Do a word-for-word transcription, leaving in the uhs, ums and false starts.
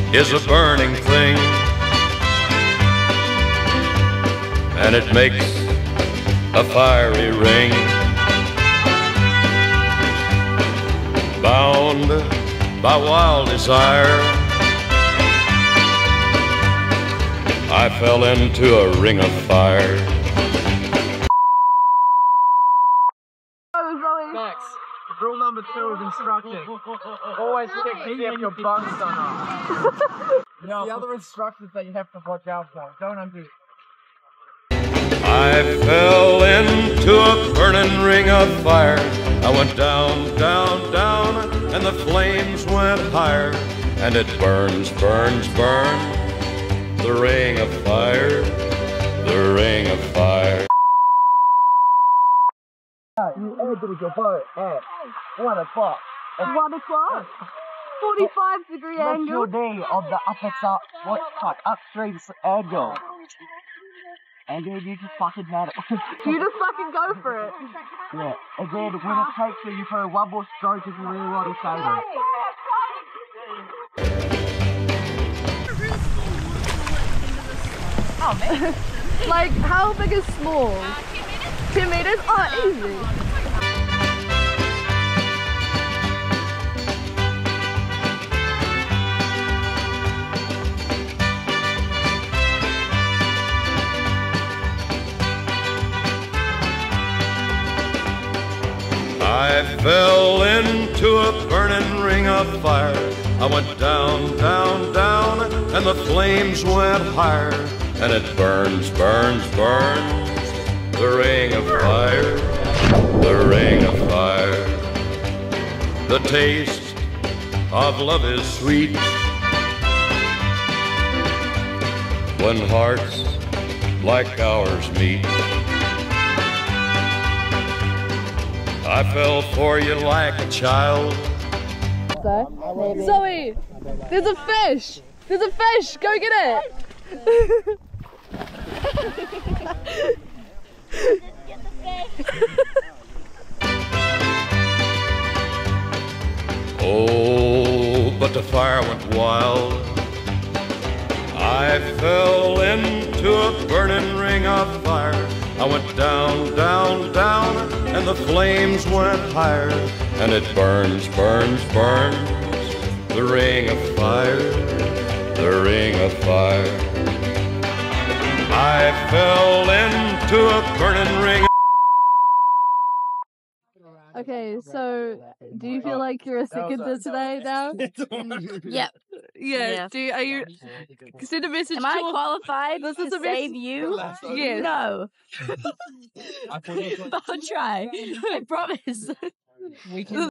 is a burning thing, and it makes a fiery ring. Bound by wild desire, I fell into a ring of fire. Max, rule number two is instructing. Always check to see if your bung's done up. No, the other instructions that you have to watch out for. Don't undo. I fell into a burning ring of fire. I went down, down, down, and the flames went higher. And it burns, burns, burns, the ring of fire, the ring of fire. You exited your boat at one o'clock. One o'clock? forty-five degree What's angle. your knee on the upper side, what cut, upstream angle? And then you just fucking nail it. You just fucking go for it. Yeah, and then when it takes you, you throw one more stroke if you really want to save it. Oh man. Like, how big is small? Two meters? Oh, easy. I fell into a burning ring of fire. I went down, down, down, and the flames went higher. And it burns, burns, burns, the ring of fire, the ring of fire. The taste of love is sweet when hearts like ours meet. I fell for you like a child. So, Zoe, there's a fish. There's a fish. Go get it. Get the fish. Oh, but the fire went wild. I fell into a burning ring of fire. I went down, down, down, and the flames went higher. And it burns, burns, burns, the ring of fire, the ring of fire. I fell into a burning ring. Okay, so do you feel like you're a seconder today now? Yep. Yeah. Yeah. Do you, are you send a message? Am to I all- qualified This to is a save mess- you? Yes. No. But I'll try. I promise. We can